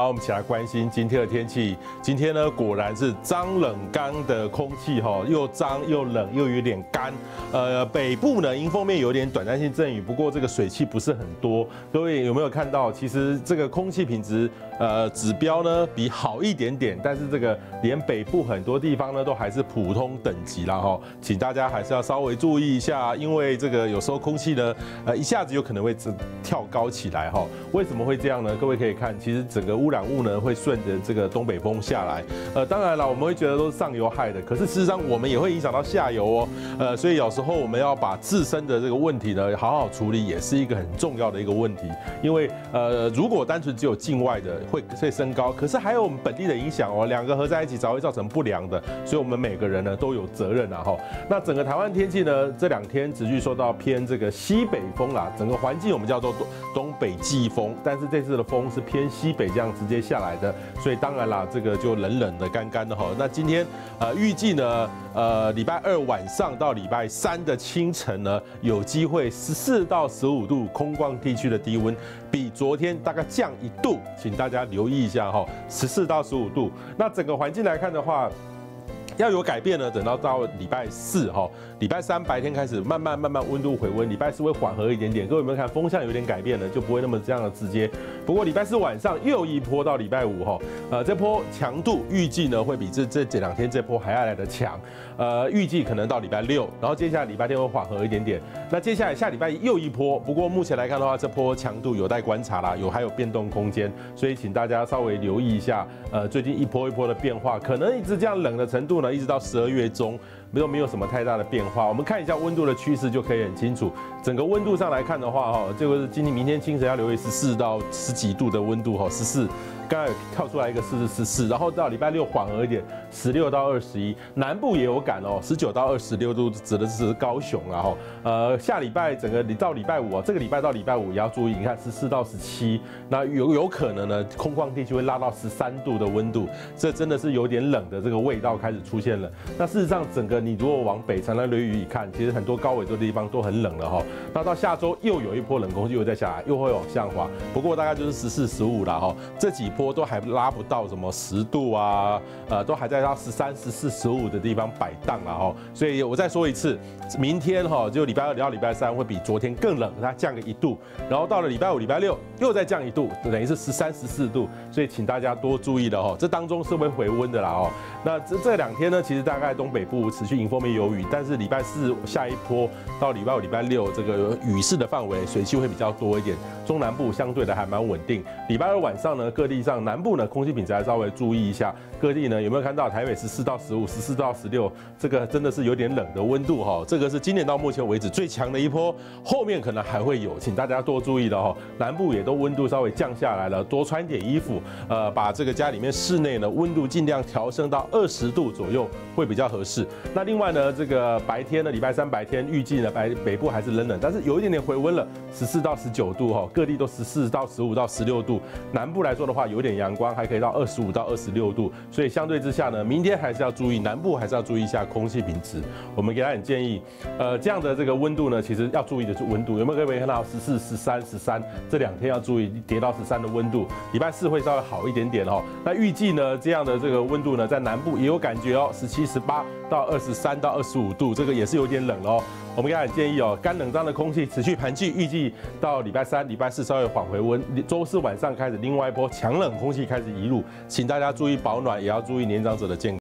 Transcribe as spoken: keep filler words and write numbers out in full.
好，我们一起来关心今天的天气。今天呢，果然是脏冷干的空气哈，又脏又冷又有点干。呃，北部呢，迎风面有点短暂性阵雨，不过这个水汽不是很多。各位有没有看到？其实这个空气品质呃指标呢比好一点点，但是这个连北部很多地方呢都还是普通等级啦哈，请大家还是要稍微注意一下，因为这个有时候空气呢呃一下子有可能会跳高起来哈。为什么会这样呢？各位可以看，其实整个污染物呢会顺着这个东北风下来，呃，当然了，我们会觉得都是上游害的，可是事实上我们也会影响到下游哦，呃，所以有时候我们要把自身的这个问题呢好好处理，也是一个很重要的一个问题。因为呃，如果单纯只有境外的会会升高，可是还有我们本地的影响哦，两个合在一起才会造成不良的，所以我们每个人呢都有责任啊哈。那整个台湾天气呢，这两天持续受到偏这个西北风啦，整个环境我们叫做东北季风，但是这次的风是偏西北这样直接下来的，所以当然啦，这个就冷冷的、干干的哈。那今天呃预计呢，呃礼拜二晚上到礼拜三的清晨呢，有机会十四到十五度，空旷地区的低温比昨天大概降一度，请大家留意一下哈，十四到十五度。那整个环境来看的话，要有改变呢，等到到礼拜四哈，礼拜三白天开始慢慢慢慢温度回温，礼拜四会缓和一点点。各位有没有看风向有点改变呢？就不会那么这样的直接。不过礼拜四晚上又一波到礼拜五哈，呃，这波强度预计呢会比这这这两天这波还要来的强，呃，预计可能到礼拜六，然后接下来礼拜天会缓和一点点。那接下来下礼拜又一波，不过目前来看的话，这波强度有待观察啦，有还有变动空间，所以请大家稍微留意一下，呃，最近一波一波的变化，可能一直这样冷的程度呢，一直到十二月中。没有没有什么太大的变化，我们看一下温度的趋势就可以很清楚。整个温度上来看的话，哈，这个是今天明天清晨要留意十四到十几度的温度，哈，十四，刚才有跳出来一个是十四，然后到礼拜六缓和一点，十六到二十一，南部也有感哦，十九到二十六度，指的是高雄啊，哈，呃，下礼拜整个到礼拜五啊，这个礼拜到礼拜五也要注意，你看十四到十七，那有有可能呢，空旷地区会拉到十三度的温度，这真的是有点冷的这个味道开始出现了。那事实上，整个你如果往北长江流域一看，其实很多高纬度的地方都很冷了哈。那到下周又有一波冷空气又再下来，又会往下滑。不过大概就是十四、十五啦哈，这几波都还拉不到什么十度啊，呃，都还在到十三、十四、十五的地方摆荡了哈。所以我再说一次，明天哈就礼拜二到礼拜三会比昨天更冷，它降个一度，然后到了礼拜五、礼拜六又再降一度，等于是十三、十四度。所以请大家多注意了哈，这当中是会回温的啦哦。那这这两天呢，其实大概东北部持续迎风面有雨，但是礼拜四下一波到礼拜五、礼拜六这个雨势的范围水汽会比较多一点，中南部相对的还蛮稳定。礼拜二晚上呢，各地上南部呢空气品质还稍微注意一下，各地呢有没有看到台北十四到十五、十四到十六，这个真的是有点冷的温度哈，这个是今年到目前为止最强的一波，后面可能还会有，请大家多注意了哈。南部也都温度稍微降下来了，多穿点衣服，呃，把这个家里面室内呢温度尽量调升到二十度左右会比较合适。那另外呢，这个白天呢，礼拜三白天预计呢，北北部还是冷冷，但是有一点点回温了，十四到十九度哈，各地都十四到十五到十六度。南部来说的话，有点阳光，还可以到二十五到二十六度。所以相对之下呢，明天还是要注意，南部还是要注意一下空气品质。我们给大家很建议，呃，这样的这个温度呢，其实要注意的是温度，有没有各位看到十四、十三、十三这两天要注意跌到十三的温度。礼拜四会稍微好一点点哦。那预计呢，这样的这个温度呢，在南部也有感觉哦，十七、十八到二十三到二十五度，这个也是有点冷哦。我们给大家建议哦，干冷脏的空气持续盘踞，预计到礼拜三、礼拜四稍微缓回温，周四晚上开始另外一波强冷空气开始移入，请大家注意保暖，也要注意年长者的健康。